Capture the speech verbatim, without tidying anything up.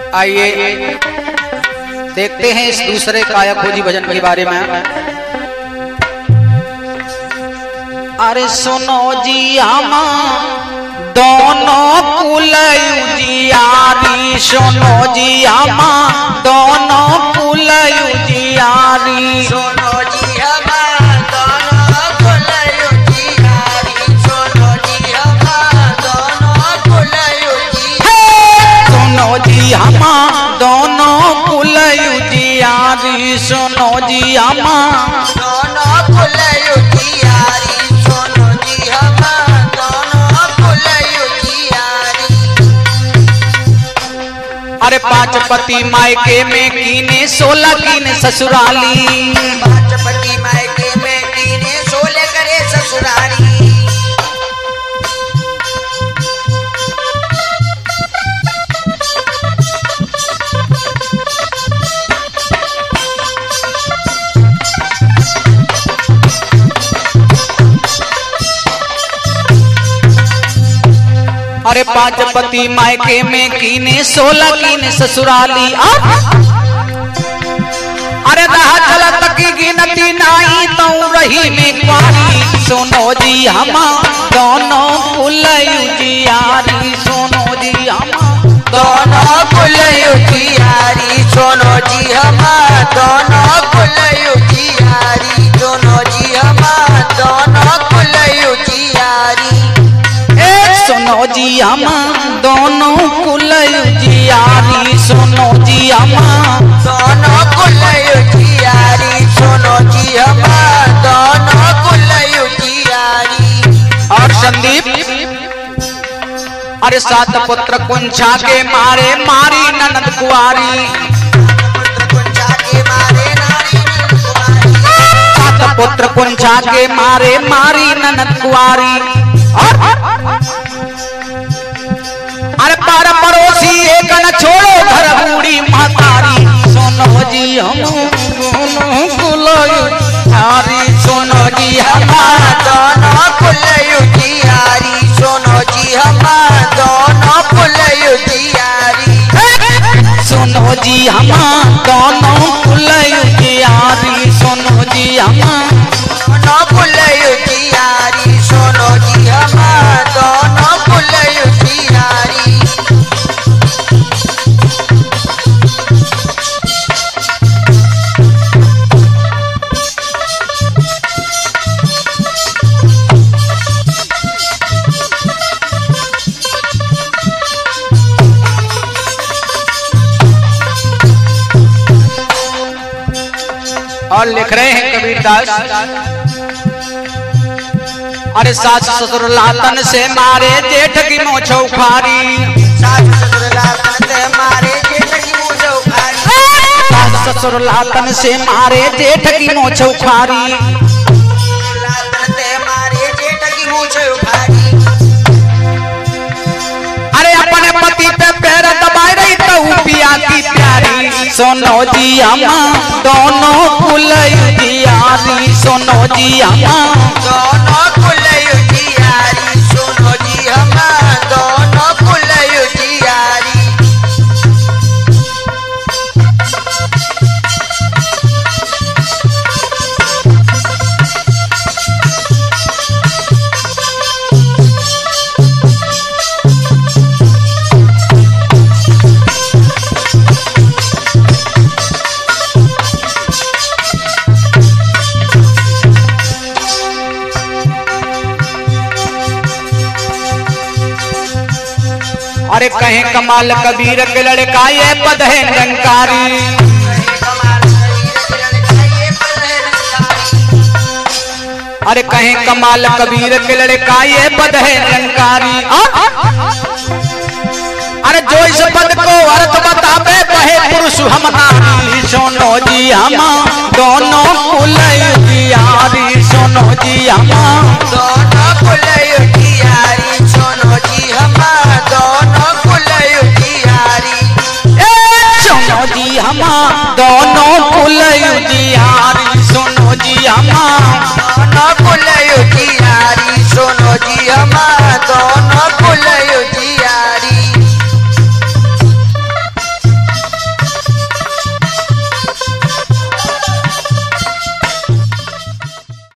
आइए देखते हैं इस दूसरे काया खोजी भजन के बारे में। अरे सुनो जी हम दोनों कुल उजियारी, सुनो जी हम दोनों कुल उजियारी, सुनो जी हम दोनों कुल उजियारी, सुनो जी हम दोनों कुल उजियारी, सुनो जी हम दोनों कुल उजियारी, सुनो जी हम दोनों कुल उजियारी, सुनो जी हम दोनों कुल उजियारी। अरे पांच पति मायके में कीने, सोलह कीने ससुराली, पांच पति मायके में कीने, सोलह करे ससुरारी। अरे पांच पति मायके में कीने, सोलह कीने ससुराली। अरे रहा चला तकी गिनती नाई तो रही में क्वारी, सुनो जी हम दोनों कुल उजियारी, सुनो जी हम दोनों कुल उजियारी, सुनो जी हम दोनों कुल उजियारी, सुनो जी हम दोनों कुल उजियारी। सुनो जी हम दोनों कुल उजियारी, सुनो जी हम दोनों कुल उजियारी, सुनो जी हम दोनों कुल उजियारी। और संदीप अरे सात पुत्र कुंछा के मारे मारी ननद कुआरी, कुंचा के मारे नारी कुमारी, सात पुत्र कुंछा के मारे मारी ननद कुआरी। अरे पर पड़ोसी एक न छोड़ो घर बूढ़ी महतारी, सुनो जी हम दोनों कुल उजियारी, सुनो जी हम दोनों कुल उजियारी, सुनो जी हम दोनों कुल उजियारी, सुनो जी हम दोनों कुल उजियारी, सुनो जी हम दोनों कुल उजियारी, सुनो जी हम दोनों कुल उजियारी। और लिख रहे हैं कबीरदास, अरे सास ससुर लातन से मारे जेठ की मोछ उखारी, सास ससुर लातन से मारे जेठ की मूछ उखारी, सास ससुर लातन से मारे जेठ की मोछ उखारी। लातन से मारे जेठ की मूछ उखारी। अरे अपने पति पे पैर दबाए रही तो पिया की प्यारी, सुनो जी हम दोनों कुल उजियारी, सुनो जी हम दोनों कुल उजियारी, सुनो जी हम दोनों कुल उजियारी। अरे कहें कमाल कबीर के लड़का ये पद है निरंकारी, अरे कहें कमाल कबीर के लड़का ये पद है निरंकारी। अरे जो इस पद को अर्थ बतावे वहे पुरुष हम नारी, सुनो जी हम दोनों कुल उजियारी, सुनो जी हम दोनों कुल उजियारी, सुनो जी हम दोनों कुल उजियारी। सुनो जी हम दोनों कुल उजियारी, सुनो जी हम दोनों कुल उजियारी, सुनो जी हम दोनों कुल